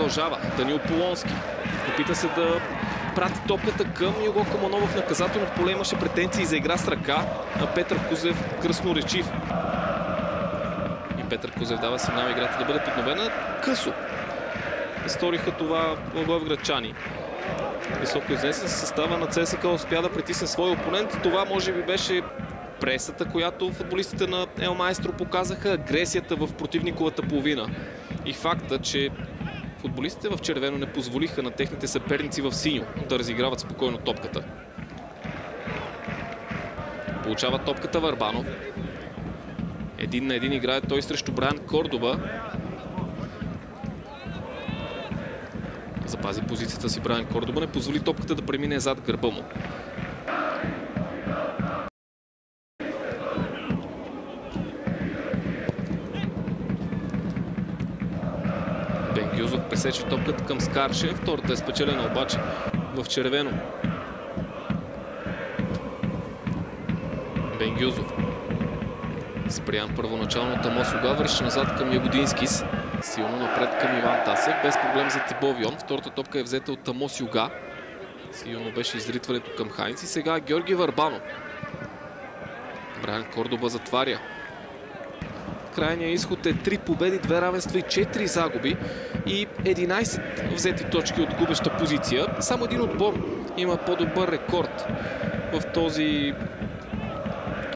продължава. Данил Полонски опита се да прати топката към Юго Команова в наказателното поле. Имаше претенции за игра с ръка. Петър Кузев красноречив. И Петър Кузев дава сигнал играта да бъде подновена. Късо сториха това благоевградчани. Високо изнесен състава на ЦСКА успя да притисне свой опонент. Това може би беше пресата, която футболистите на Ел Маестро показаха, агресията в противниковата половина. И факта, че футболистите в червено не позволиха на техните съперници в синьо да разиграват спокойно топката. Получава топката Върбанов. 1 на 1 играе той срещу Брайан Кордоба. Запази позицията си Брайан Кордоба, не позволи топката да премине зад гърба му. Бенгюзов пресече топката към Скаршев. Втората е спечелена обаче в червено. Бенгюзов. Спрян първоначално Тамос Юга, върши назад към Ягодинскис. Силно напред към Иван Тасев, без проблем за Тибо Вион. Втората топка е взета от Тамос Юга. Силно беше изритването към Хайнц и сега Георги Върбанов. Брайан Кордоба затваря. Крайният изход е 3 победи, 2 равенства и 4 загуби и 11 взети точки от губеща позиция. Само един отбор има по-добър рекорд в този